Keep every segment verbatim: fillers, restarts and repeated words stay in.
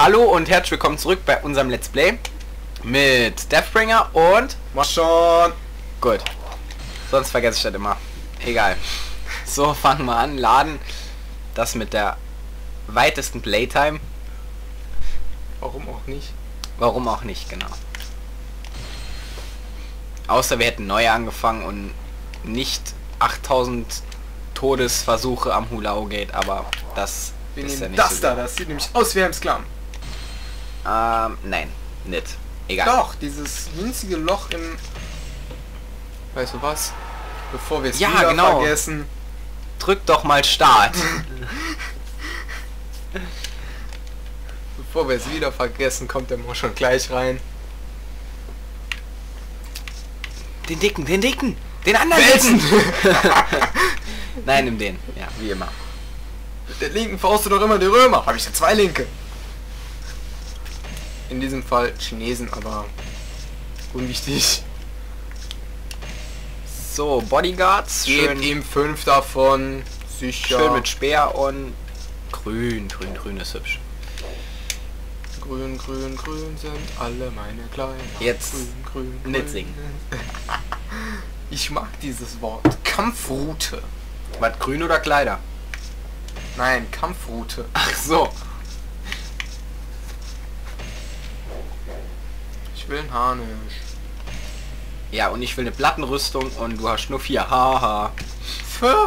Hallo und herzlich willkommen zurück bei unserem Let's Play mit Deathbringer und... Mach schon! Gut. Sonst vergesse ich das immer. Egal. So, fangen wir an. Laden das mit der weitesten Playtime. Warum auch nicht? Warum auch nicht, genau. Außer wir hätten neu angefangen und nicht achttausend Todesversuche am Hulao Gate, aber das Wir ist nehmen ja nicht das so da, das sieht nämlich aus wie ein Sklaven. Ähm, nein, nicht. Egal. Doch, dieses winzige Loch im... Weißt du was? Bevor wir es Ja, wieder genau. vergessen. Drück doch mal Start. Bevor wir es wieder vergessen, kommt der Mo schon gleich rein. Den dicken, den dicken, den anderen Welchen? dicken. Nein, nimm den. Ja, wie immer. Mit der linken Faust du doch immer die Römer. Habe ich ja zwei linke. In diesem Fall Chinesen, aber unwichtig. So, Bodyguards. Gebt Schön, ihm fünf davon. Sicher. schön mit Speer und grün. Grün, grün ist hübsch. Grün, grün, grün sind alle meine Kleinen. Jetzt grün, grün, nicht grün. singen. Ich mag dieses Wort. Kampfrute. Was, grün oder Kleider? Nein, Kampfrute. Ach so. Ich will einen Harnisch. Ja, und ich will eine Plattenrüstung und du hast nur vier. Haha. Für?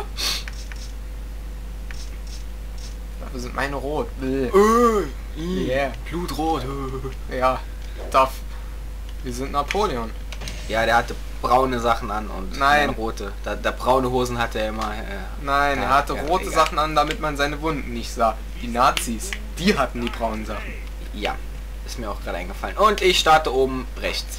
Dafür sind meine rot. Bäh. Yeah. Blutrot. Ja, darf. Wir sind Napoleon. Ja, der hatte braune Sachen an und Nein. keine rote. Da, da braune Hosen hatte er immer. Äh, Nein, ja, er hatte ja, rote egal. Sachen an, damit man seine Wunden nicht sah. Die Nazis, die hatten die braunen Sachen. Ja, ist mir auch gerade eingefallen. Und ich starte oben rechts.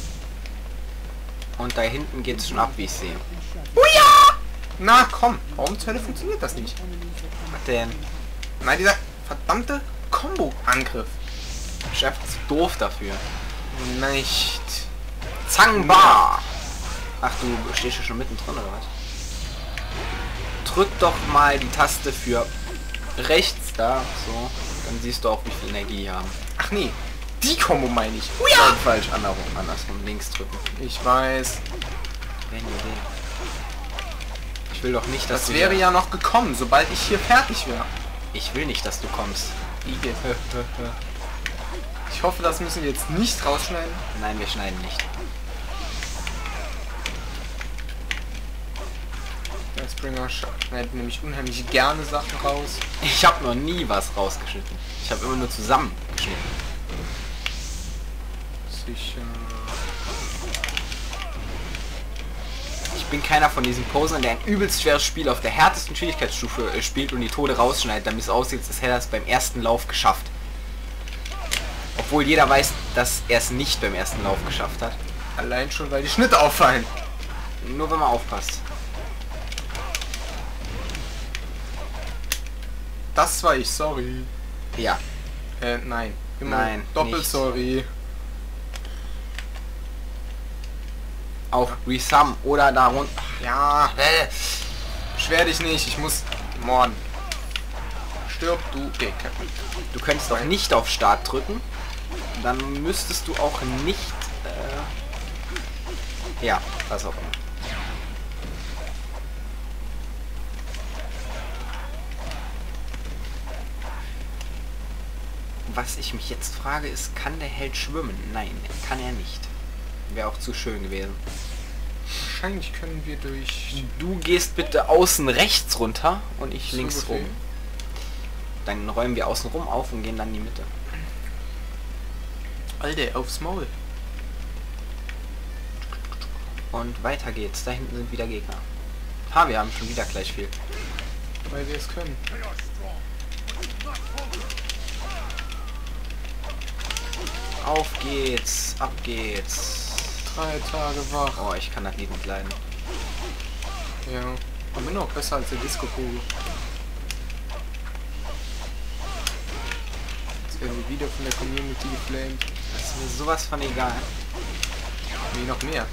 Und da hinten geht es schon ab, wie ich sehe. Uja! Na komm, warum zur Hölle funktioniert das nicht? Was denn? Nein, dieser verdammte Combo-Angriff. Ist einfach zu doof dafür. Nicht. Zangbar! Ach, du stehst ja schon mittendrin, oder was? Drück doch mal die Taste für rechts da, so. Dann siehst du auch, wie viel Energie die haben. Ach nee, die Combo meine ich. Nein, falsch, andersrum, andersrum, links drücken. Ich weiß. Wenn Idee. Ich will doch nicht, dass Das du wäre hier- ja noch gekommen, sobald ich hier fertig wäre. Ich will nicht, dass du kommst. Ich hoffe, das müssen wir jetzt nicht rausschneiden. Nein, wir schneiden nicht. Der Springer schneidet nämlich unheimlich gerne Sachen raus. Ich habe noch nie was rausgeschnitten. Ich habe immer nur zusammengeschnitten. Sicher. Ich bin keiner von diesen Posern, der ein übelst schweres Spiel auf der härtesten Schwierigkeitsstufe äh, spielt und die Tode rausschneidet, damit es aussieht, als hätte er es beim ersten Lauf geschafft. Obwohl jeder weiß, dass er es nicht beim ersten Lauf geschafft hat. Allein schon, weil die Schnitte auffallen. Nur wenn man aufpasst. Das war ich, sorry. Ja. Äh, nein. Immer Nein, doppelt nicht. sorry. Auf Resum oder darunter. Ja, Äh, beschwer dich nicht, ich muss morden. Stirb, du Gecke. du könntest auch nicht auf Start drücken. Dann müsstest du auch nicht... Äh, ja, was auch immer. Was ich mich jetzt frage ist, kann der Held schwimmen? Nein, kann er nicht. Wäre auch zu schön gewesen. Wahrscheinlich können wir durch... Du gehst bitte außen rechts runter und ich So links Befehl. rum. Dann räumen wir außen rum auf und gehen dann in die Mitte. Alter, aufs Maul. Und weiter geht's. Da hinten sind wieder Gegner. Ha, wir haben schon wieder gleich viel. Weil wir es können. Auf geht's, ab geht's. Drei Tage wach. Oh, ich kann das Lied nicht leiden. Ja. Aber bin auch besser als der Disco-Kugel. Jetzt werden wir wieder von der Community geflamed. Das ist mir sowas von egal. Wie noch mehr.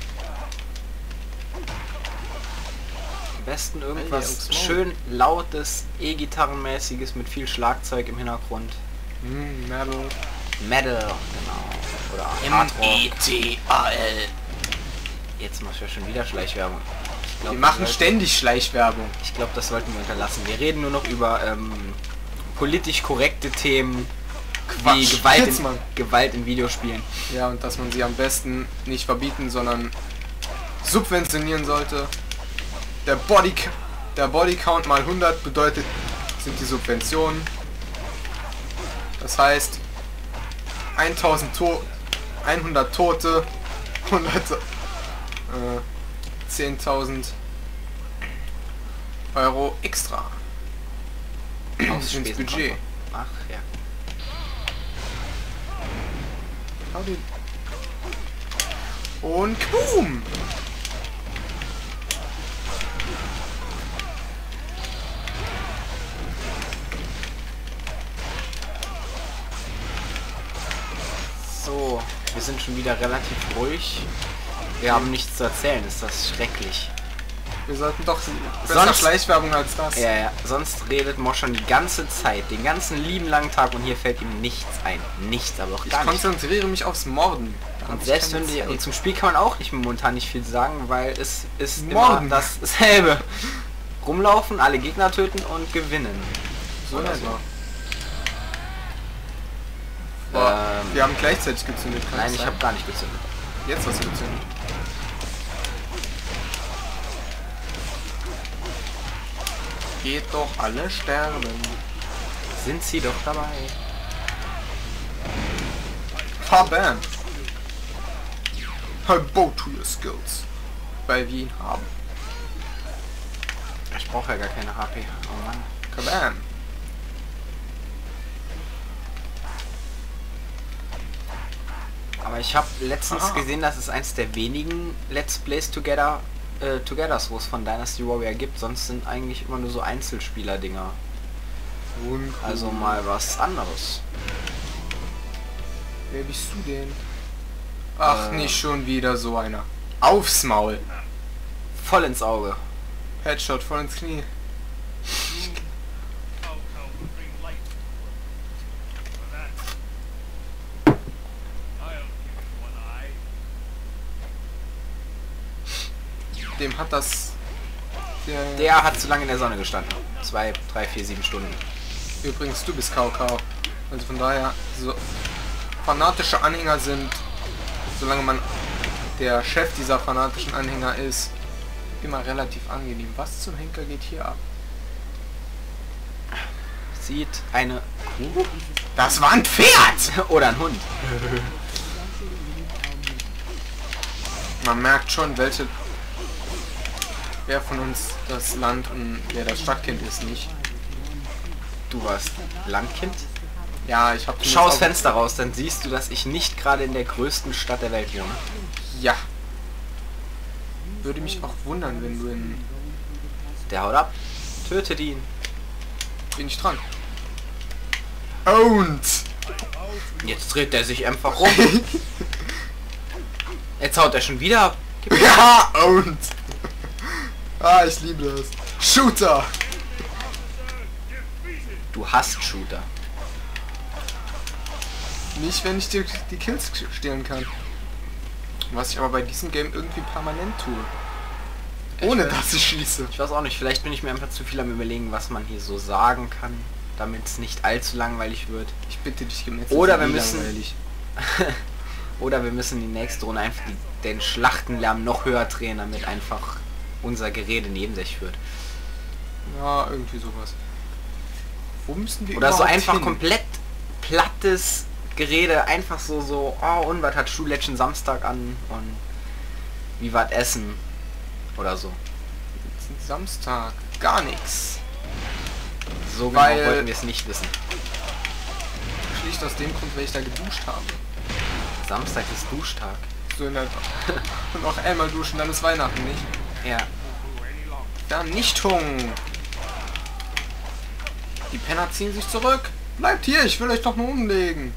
Am besten Alter, irgendwas aufs Maul. schön lautes, E-Gitarrenmäßiges mit viel Schlagzeug im Hintergrund. Hm, Metal. Metal, genau. Oder M E T A L. Jetzt machst du ja schon wieder Schleichwerbung. Ich glaub, Wir machen sollten, ständig Schleichwerbung. Ich glaube, das sollten wir unterlassen. Wir reden nur noch über ähm, politisch korrekte Themen wie Quatsch. Gewalt Jetzt, in, Mann. Gewalt in Videospielen. Ja, und dass man sie am besten nicht verbieten, sondern subventionieren sollte. Der Body, der Body Count mal hundert bedeutet, sind die Subventionen. Das heißt, tausend to hundert Tote, hundert, äh, zehntausend Euro extra Aufs ins Spesenkonto. Budget. Ach ja. Und boom! So, wir sind schon wieder relativ ruhig. Wir haben nichts zu erzählen, ist das schrecklich. Wir sollten doch besser Sonst- Schleichwerbung als das. Ja, ja, sonst redet Moschan die ganze Zeit, den ganzen lieben langen Tag und hier fällt ihm nichts ein. Nichts, aber auch Ich gar nichts. konzentriere mich aufs Morden. Da hab Und ich selbst keine wenn die, Zeit. und zum Spiel kann man auch nicht momentan nicht viel sagen, weil es ist Morgen. immer dasselbe. Rumlaufen, alle Gegner töten und gewinnen. so oder etwa. so. Boah, Ähm, wir haben gleichzeitig gezündet. Kann Nein, das ich sein? habe gar nicht gezündet. Jetzt was gezündet. Geht doch alle sterben. Sind sie doch dabei. Verbam. Bow to your skills. Weil wir ihn haben. Ich brauche ja gar keine H P. Oh Mann. Kabam. Aber ich habe letztens Aha. gesehen, dass es eins der wenigen Let's Plays Together äh, Togethers, wo es von Dynasty Warrior gibt. Sonst sind eigentlich immer nur so Einzelspieler-Dinger. Und Also mal was anderes. wer bist du denn? Ach, Äh. nicht schon wieder so einer. Aufs Maul. Voll ins Auge. Headshot voll ins Knie. Dem hat das... Der, Der hat zu lange in der Sonne gestanden. Zwei, drei, vier, sieben Stunden. Übrigens, du bist Kaukau. Also von daher, so fanatische Anhänger sind, solange man der Chef dieser fanatischen Anhänger ist, immer relativ angenehm. Was zum Henker geht hier ab? Sieht eine Kuh Das war ein Pferd! oder ein Hund. Man merkt schon, welche... Wer von uns das Land und wer das Stadtkind ist, nicht. Du warst Landkind? Ja, ich habe... Schau aus Fenster raus, dann siehst du, dass ich nicht gerade in der größten Stadt der Welt wohne. Ja. Würde mich auch wundern, wenn du in... Der haut ab. Tötet ihn. Bin ich dran. Und... Jetzt dreht er sich einfach rum. Jetzt haut er schon wieder ab. Gib- Ja, und... Ah, ich liebe das. Shooter! Du hast Shooter. Nicht, wenn ich dir die Kills stehlen kann. Was ich aber bei diesem Game irgendwie permanent tue. Ohne Ich weiß- dass ich schieße. Ich weiß auch nicht, vielleicht bin ich mir einfach zu viel am Überlegen, was man hier so sagen kann, damit es nicht allzu langweilig wird. Ich bitte dich, gemessen. Oder wir müssen- Oder wir müssen die nächste Runde einfach die, den Schlachtenlärm noch höher drehen, damit einfach unser Gerede neben sich führt. Ja, irgendwie sowas. Wo müssen wir Oder so überhaupt einfach hin? komplett plattes Gerede, einfach so, so, oh, und was hat Schulletzchen Samstag an und wie war Essen oder so. Samstag. Gar nichts. So genau Weil- wollten wir es nicht wissen. Schlicht aus dem Grund, weil ich da geduscht habe. Samstag ist Duschtag. So in der... Und noch einmal duschen, dann ist Weihnachten, nicht? Ja. Vernichtung! Die Penner ziehen sich zurück. Bleibt hier, ich will euch doch nur umlegen.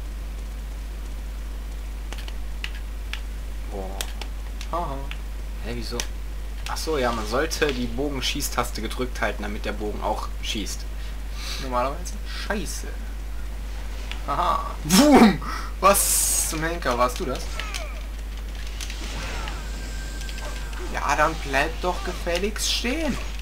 Boah. Haha. Hä, wieso? Ach so, ja, man sollte die Bogenschießtaste gedrückt halten, damit der Bogen auch schießt. Normalerweise. Scheiße. Aha. Boom! Was zum Henker, warst du das? Ja, dann bleib doch gefälligst stehen.